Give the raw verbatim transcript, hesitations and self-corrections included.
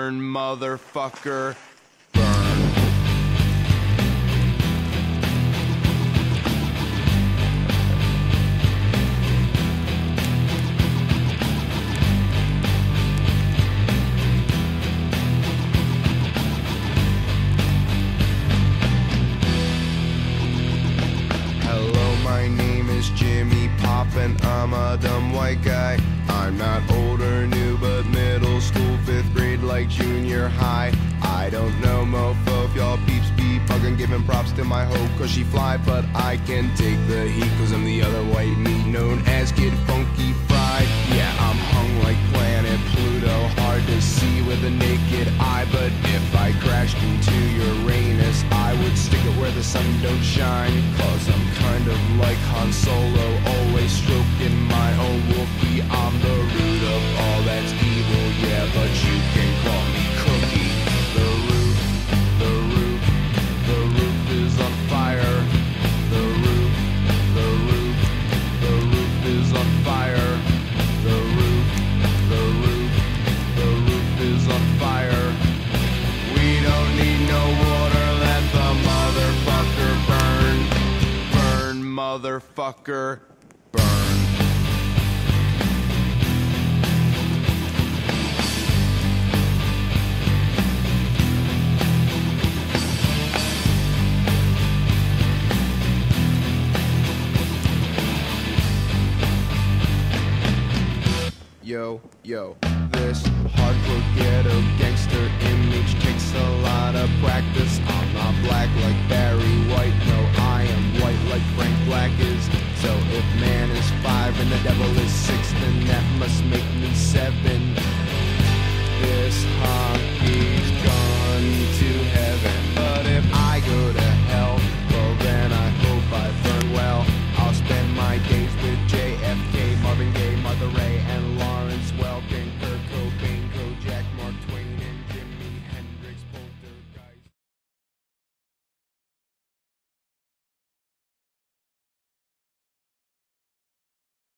burn, motherfucker, burn. And I'm a dumb white guy. I'm not old or new, but middle school, fifth grade, like junior high. I don't know, mofo, if y'all peeps be buggin', giving props to my hoe, cause she fly. But I can take the heat, cause I'm the other white meat known as Kid Funky Fried. Yeah, I'm hung like planet Pluto, hard to see with a naked eye. But if I crashed into Uranus, I would stick it where the sun don't shine. Cause I'm kind of like Han Solo, always stroking my own Wookiee. I'm the root of all that's evil, yeah, but you can call me Cookie. The roof, the roof, the roof is on fire. The roof, the roof, the roof is on fire. The roof, the roof, the roof is on fire. We don't need no water, let the motherfucker burn. Burn, motherfucker, burn. Yo, yo, this hardcore ghetto gangster image takes a lot of practice. I'm not black like Barry White, no, I am white like Frank Black is. So if man is five and the devil is six, then that must make